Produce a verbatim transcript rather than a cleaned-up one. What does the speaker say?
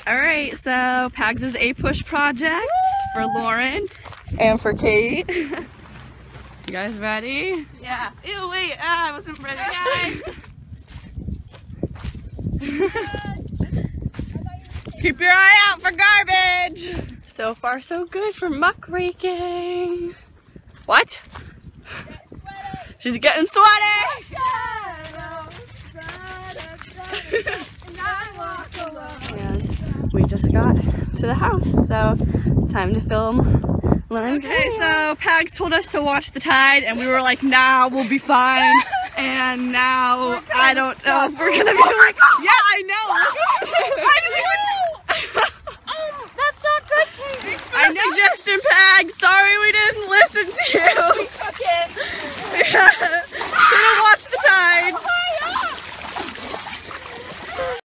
Alright, so Pags' APUSH project for Lauren and for Kate. You guys ready? Yeah. Ew, wait, ah, I wasn't ready, guys. Keep your eye out for garbage! So far, so good for muck raking. What? She's getting sweaty! And we just got to the house, so time to film Lauren's Okay, video. So Pags told us to watch the tide, and we were like, nah, we'll be fine. And now, I don't know if we're gonna be like, yeah, I know! I didn't even know! Oh, that's not good, Kate. I know. Suggestion, Pags!